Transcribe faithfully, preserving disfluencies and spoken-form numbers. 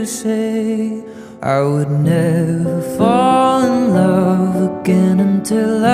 to say I would never fall in love again until I